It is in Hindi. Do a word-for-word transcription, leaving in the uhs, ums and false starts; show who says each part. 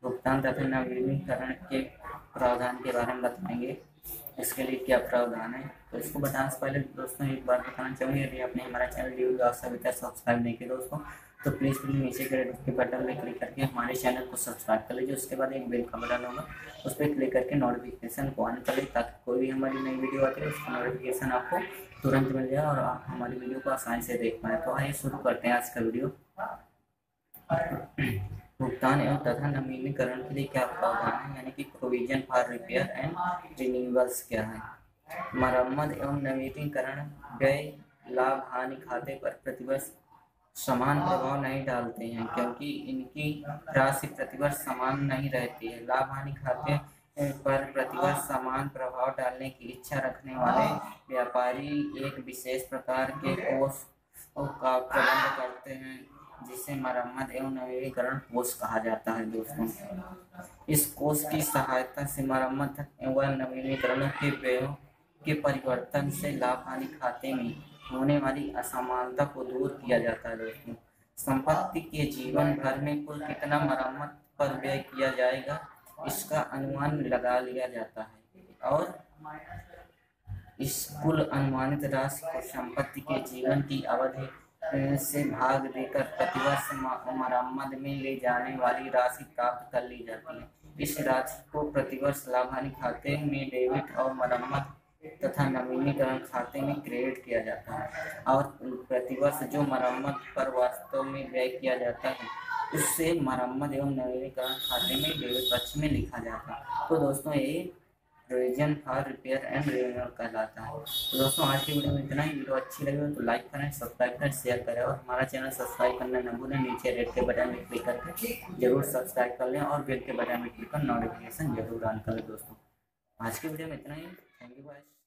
Speaker 1: भुगतान तथा नवीनीकरण के प्रावधान के बारे में बताएंगे। इसके लिए क्या प्रावधान है, तो इसको बताने से पहले दोस्तों एक बार बताना चाहूँगी, यदि आपने हमारा चैनल यूट्यूब अभी तक सब्सक्राइब नहीं किया दोस्तों तो प्लीज़ प्लीज़ नीचे के रेड के बटन में क्लिक करके हमारे चैनल को सब्सक्राइब कर लीजिए। उसके बाद एक बेल का बटन होगा, उस पर क्लिक करके नोटिफिकेशन को ऑन कर लीजिए ताकि कोई भी हमारी नई वीडियो आती है उसका नोटिफिकेशन आपको तुरंत मिल जाए और आप हमारी वीडियो को आसानी से देख पाएँ। तो आइए शुरू करते हैं आज का वीडियो। भुगतान एवं तथा नवीनीकरण के लिए क्या प्रावधान है, यानी कि provision for repair and renewals क्या है। मरम्मत एवं नवीनीकरण व्यय लाभ हानि खाते पर प्रतिवर्ष समान प्रभाव नहीं डालते हैं, क्योंकि इनकी राशि प्रतिवर्ष समान नहीं रहती है। लाभ हानि खाते पर प्रतिवर्ष समान प्रभाव डालने की इच्छा रखने वाले व्यापारी एक विशेष प्रकार के कोष का प्रबंध करते हैं जिसे मरम्मत एवं नवीनीकरण कोष कहा जाता है। दोस्तों, इस कोष की सहायता से मरम्मत एवं नवीनीकरण के व्ययों के परिवर्तन से लाभ हानि खाते में होने वाली असमानता को दूर किया जाता है। दोस्तों, संपत्ति के जीवन भर में कुल कितना मरम्मत पर व्यय किया जाएगा इसका अनुमान लगा लिया जाता है और इस कुल अनुमानित राशि को संपत्ति के जीवन की अवधि से भाग देकर प्रतिवर्ष मरम्मत में ले जाने वाली राशि प्राप्त कर ली जाती है। इस राशि को प्रतिवर्ष लाभ हानि खाते में डेबिट और मरम्मत तथा नवीनीकरण खाते में क्रेडिट किया जाता है और प्रतिवर्ष जो मरम्मत पर वास्तव में व्यय किया जाता है उससे मरम्मत एवं नवीनीकरण खाते में डेबिट पक्ष में लिखा जाता है। तो दोस्तों, ये provision for repair and renewal कहलाता है। तो दोस्तों, आज की वीडियो में इतना ही। वीडियो अच्छी लगी हो तो लाइक करें, सब्सक्राइब करें, शेयर करें और हमारा चैनल सब्सक्राइब करना न भूलें। नीचे रेड के बटन में क्लिक करके जरूर सब्सक्राइब कर लें और बेल के बटन में क्लिक कर नोटिफिकेशन जरूर ऑन कर लें। दोस्तों, आज की वीडियो में इतना ही। Thank you guys.